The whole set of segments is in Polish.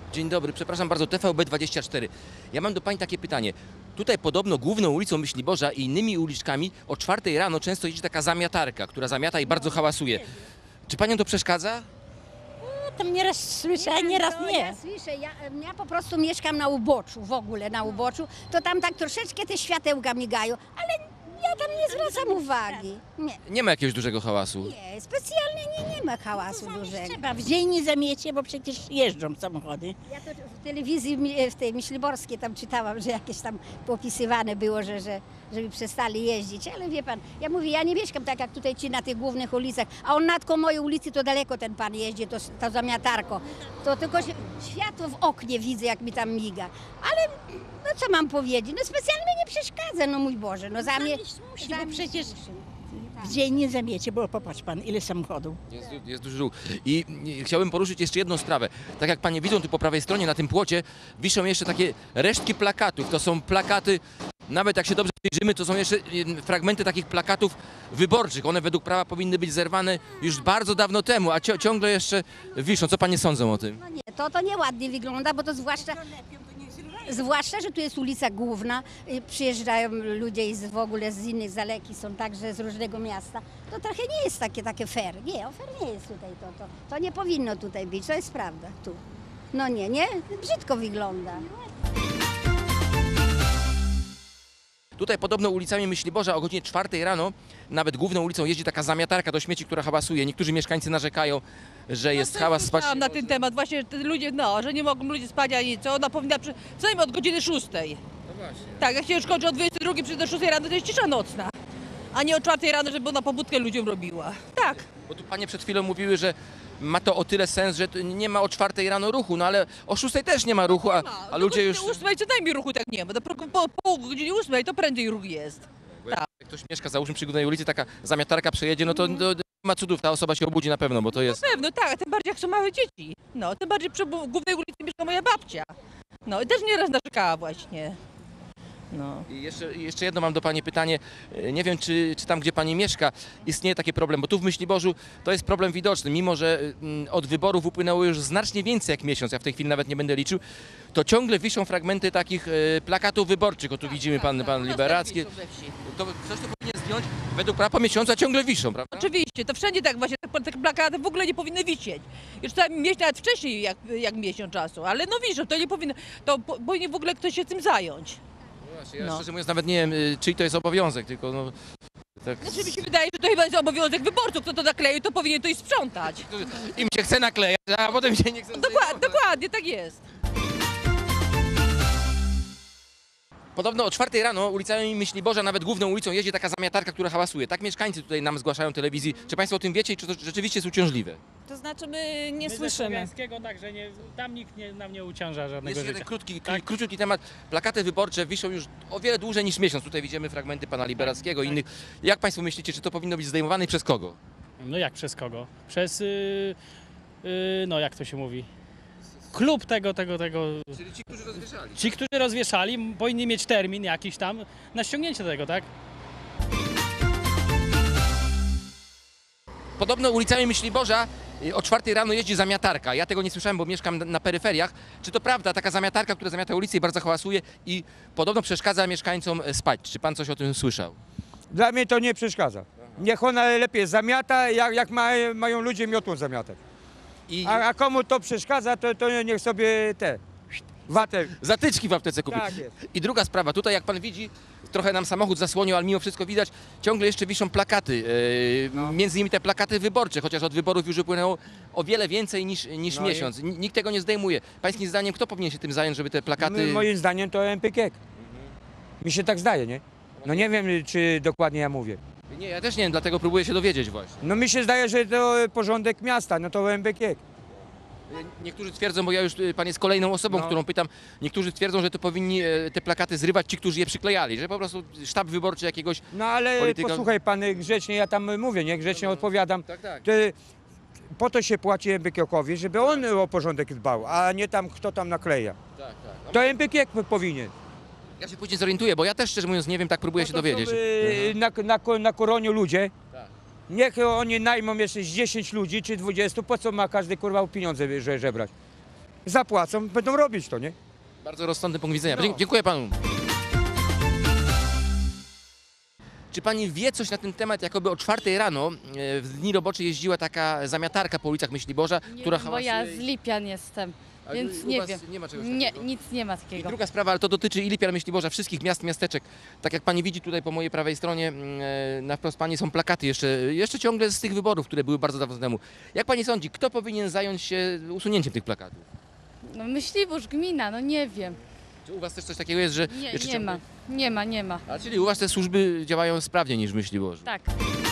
Dzień dobry, przepraszam bardzo, TVB24. Ja mam do Pani takie pytanie. Tutaj podobno główną ulicą Myśliborza i innymi uliczkami o 4 rano często jeździ taka zamiatarka, która zamiata i bardzo hałasuje. Czy Panią to przeszkadza? Tam nieraz słyszę, a nieraz No, nie. ja słyszę, ja po prostu mieszkam na uboczu, w ogóle na uboczu, to tam tak troszeczkę te światełka migają, ale ja tam nie zwracam uwagi. Nie, Nie ma jakiegoś dużego hałasu. nie, specjalnie nie ma hałasu dużego. Trzeba w dzień nie zamiecie, bo przecież jeżdżą samochody. Ja to w telewizji, w tej myśliborskiej tam czytałam, że jakieś tam popisywane było, żeby przestali jeździć, ale wie pan, ja mówię, ja nie mieszkam tak jak tutaj ci na tych głównych ulicach, a on nad koło mojej ulicy to daleko ten pan jeździ, to zamiatarko, to tylko światło w oknie widzę, jak mi tam miga, ale no co mam powiedzieć, no specjalnie mnie nie przeszkadza, no mój Boże, no za mnie... Musi, bo przecież w dzień nie zamiecie, bo popatrz pan, ile samochodów. Jest duży ruch. I chciałbym poruszyć jeszcze jedną sprawę. Tak jak Panie widzą tu po prawej stronie na tym płocie, wiszą jeszcze takie resztki plakatów. To są plakaty, nawet jak się dobrze przyjrzymy, to są jeszcze fragmenty takich plakatów wyborczych. One według prawa powinny być zerwane już bardzo dawno temu, a ciągle jeszcze wiszą. Co Panie sądzą o tym? No nie, to nieładnie wygląda, bo to zwłaszcza, że tu jest ulica główna, przyjeżdżają ludzie w ogóle z innych zaleki, są także z różnego miasta. To trochę nie jest takie fair. Nie, fair nie jest tutaj to nie powinno tutaj być, to jest prawda tu. No nie, brzydko wygląda. Tutaj podobno ulicami Myśliborza o godzinie 4 rano, nawet główną ulicą jeździ taka zamiatarka do śmieci, która hałasuje. Niektórzy mieszkańcy narzekają, że jest hałas. Spać Słyszałam na ten temat właśnie, że ludzie, że nie mogą ludzie spać ani co, ona powinna co najmniej od godziny 6. No właśnie. Tak, jak się już kończy o 22, przyjdzie do 6 rano, to jest cisza nocna. A nie o 4 rano, żeby ona pobudkę ludziom robiła. Tak. Bo tu Panie przed chwilą mówiły, że ma to o tyle sens, że nie ma o 4 rano ruchu, no ale o 6 też nie ma ruchu, a ludzie już... O 8 co najmniej ruchu tak nie ma, po godzinie 8 to prędzej ruch jest. Jak ktoś mieszka, załóżmy przy głównej ulicy, taka zamiatarka przejedzie, no to nie ma cudów, ta osoba się obudzi na pewno, bo to jest... Na pewno, tak, a tym bardziej jak są małe dzieci. No, tym bardziej przy głównej ulicy mieszka moja babcia. No i też nieraz narzekała właśnie. No. I jeszcze jedno mam do Pani pytanie. Nie wiem, czy tam, gdzie Pani mieszka, istnieje taki problem, bo tu w Myśliborzu to jest problem widoczny. Mimo że od wyborów upłynęło już znacznie więcej jak miesiąc, ja w tej chwili nawet nie będę liczył, to ciągle wiszą fragmenty takich plakatów wyborczych. O tu widzimy pan Liberacki. To ktoś to powinien zdjąć. Według prawa po miesiącu, a ciągle wiszą, prawda? Oczywiście, to wszędzie tak właśnie, te plakaty w ogóle nie powinny wisieć. Już trzeba mieć nawet wcześniej jak miesiąc czasu, ale no wiszą, to nie powinno, to powinien w ogóle ktoś się tym zająć. Ja szczerze mówiąc nawet nie wiem, czyj to jest obowiązek, tylko no... Tak... Znaczy mi się wydaje, że to chyba jest obowiązek wyborców, kto to nakleił, to powinien to i sprzątać. Im się chce naklejać, a potem się nie chce Dokładnie, tak jest. Podobno o 4 rano ulicami Myśliborza, nawet główną ulicą jeździ taka zamiatarka, która hałasuje. Tak mieszkańcy tutaj nam zgłaszają telewizji. Czy Państwo o tym wiecie i czy to rzeczywiście jest uciążliwe? To znaczy my nie My słyszymy. także tam nikt nam nie uciąża żadnego Jest życia. jeden króciutki temat. Plakaty wyborcze wiszą już o wiele dłużej niż miesiąc. Tutaj widzimy fragmenty pana Liberackiego i innych. Jak Państwo myślicie, czy to powinno być zdejmowane i przez kogo? No jak przez kogo? Przez, no jak to się mówi? Klub tego. Czyli ci, którzy rozwieszali. Ci, którzy rozwieszali, powinni mieć termin jakiś tam na ściągnięcie tego, tak? Podobno ulicami Myśliborza o 4 rano jeździ zamiatarka. Ja tego nie słyszałem, bo mieszkam na peryferiach. Czy to prawda, taka zamiatarka, która zamiata ulicę i bardzo hałasuje i podobno przeszkadza mieszkańcom spać? Czy pan coś o tym słyszał? Dla mnie to nie przeszkadza. Niech ona lepiej zamiata, jak mają ludzie miotłą zamiatać. A komu to przeszkadza, to niech sobie watę. Zatyczki w aptece kupi. Tak jest. I druga sprawa, tutaj jak pan widzi, trochę nam samochód zasłonił, ale mimo wszystko widać, ciągle jeszcze wiszą plakaty. Między innymi te plakaty wyborcze, chociaż od wyborów już upłynęło o wiele więcej niż miesiąc. Nikt tego nie zdejmuje. Pańskim zdaniem kto powinien się tym zająć, żeby te plakaty... Moim zdaniem to MPK. Mi się tak zdaje, nie? No nie wiem, czy dokładnie ja mówię. Nie, ja też nie wiem, dlatego próbuję się dowiedzieć właśnie. No mi się zdaje, że to porządek miasta, no to MPK. Niektórzy twierdzą, bo ja już pan jest kolejną osobą, którą pytam, niektórzy twierdzą, że to powinni te plakaty zrywać ci, którzy je przyklejali, że po prostu sztab wyborczy jakiegoś No ale polityka... posłuchaj pan, grzecznie ja tam mówię, nie? Grzecznie odpowiadam. Tak. To, po to się płaci MPK-owi, żeby on o porządek dbał, a nie tam kto tam nakleja. Tak. To MPK powinien. Ja się później zorientuję, bo ja też szczerze mówiąc nie wiem, tak próbuję się dowiedzieć. Na koronie ludzie, Tak. niech oni najmą jeszcze z 10 ludzi czy 20, po co ma każdy kurwa pieniądze żebrać? zapłacą, będą robić to, nie? Bardzo rozsądny punkt widzenia. No. Dziękuję panu. Czy pani wie coś na ten temat, jakoby o 4 rano w dni robocze jeździła taka zamiatarka po ulicach Myśliborza, Nie która wiem, bo ja hałasuje z Lipian jestem, A więc u nie was wiem. Nie ma czegoś Nie, takiego? nic nie ma I takiego. druga sprawa, ale to dotyczy i Lipian, Myśliborza, wszystkich miast, miasteczek. Tak jak pani widzi tutaj po mojej prawej stronie, na wprost pani są plakaty jeszcze ciągle z tych wyborów, które były bardzo dawno temu. Jak pani sądzi, kto powinien zająć się usunięciem tych plakatów? No Myślibórz, gmina, no nie wiem. Czy u was też coś takiego jest, że Nie, jeszcze nie ciągle... ma. Nie ma, nie ma. A czyli u was te służby działają sprawniej niż w Myśliborzu? Tak.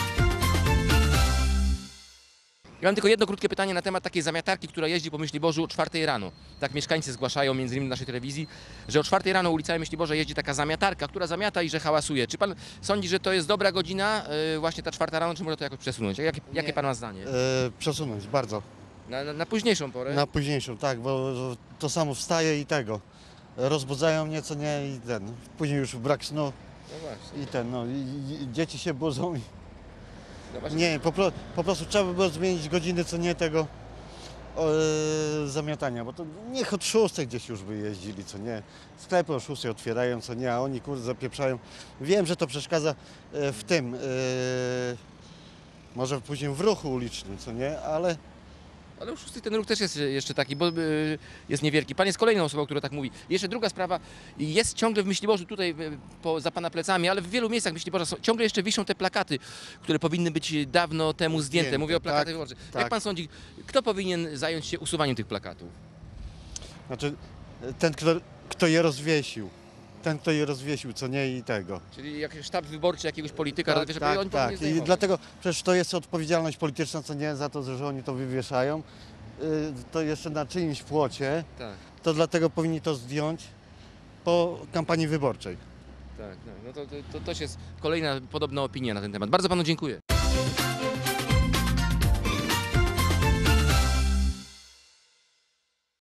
Ja mam tylko jedno krótkie pytanie na temat takiej zamiatarki, która jeździ po Myśliborzu o 4 rano. Tak mieszkańcy zgłaszają między innymi w naszej telewizji, że o 4 rano ulicami Myśliborza jeździ taka zamiatarka, która zamiata i że hałasuje. Czy pan sądzi, że to jest dobra godzina, właśnie ta 4 rano, czy może to jakoś przesunąć? Jakie pan ma zdanie? Przesunąć bardzo. Na późniejszą porę? Na późniejszą, tak, bo to samo wstaje i tego. Rozbudzają mnie, co nie, i ten. Później już brak snu No właśnie. i ten, no i dzieci się budzą i No właśnie. nie, po prostu trzeba by było zmienić godziny, co nie tego zamiatania, bo to niech od 6 gdzieś już by jeździli, co nie. Sklepy o 6 otwierają, co nie, a oni kurde zapieprzają. Wiem, że to przeszkadza w tym, może później w ruchu ulicznym, co nie, ale Ale już ten ruch też jest jeszcze taki, bo jest niewielki. Pan jest kolejną osobą, która tak mówi. I jeszcze druga sprawa, jest ciągle w Myśliborzu, tutaj za pana plecami, ale w wielu miejscach Myśliborza ciągle jeszcze wiszą te plakaty, które powinny być dawno temu zdjęte. Zdjęte, Mówię o plakatach tak, wyborczych. Jak tak. pan sądzi, kto powinien zająć się usuwaniem tych plakatów? znaczy ten, kto je rozwiesił. Ten, kto je rozwiesił, co nie i tego. Czyli jak sztab wyborczy jakiegoś polityka rozwiesza, tak, oni tak. powinni I zdejmować. dlatego przecież to jest odpowiedzialność polityczna, co nie za to, że oni to wywieszają. To jeszcze na czyimś płocie, Tak, to dlatego powinni to zdjąć po kampanii wyborczej. tak. No to też jest kolejna podobna opinia na ten temat. Bardzo panu dziękuję.